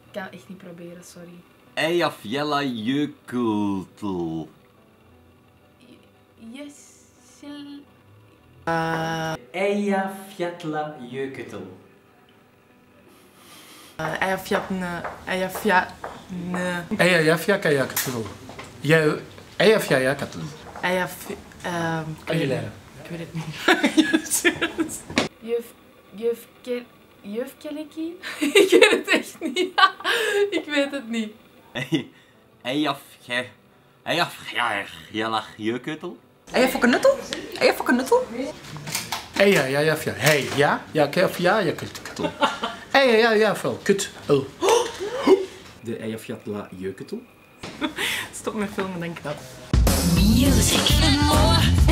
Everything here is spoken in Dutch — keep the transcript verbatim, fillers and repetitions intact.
kan echt niet proberen, sorry. Eyjafjalla jökull. Yes. Eyjafjalla jökull. Eyjafjalla... Eyjafjalla... Eyjafjallajökull. Eyjafjallajökull. Eyjaf... ehm, Kan je leren? Ik weet het niet. Juf... Jufke... Jufkeliki? Ik weet het echt niet. Ik weet het niet. Eyjafje... Eyjafjalla jökull. Eyjafokkenuttel? Eyjafokkenuttel? Eyjafjalla. Hey, ja? Ja, Eyjafjallajökull. Eyjafjalla kut. Oh. De Eyjafjalla jökull. Stop met filmen, denk ik dat. Music and more.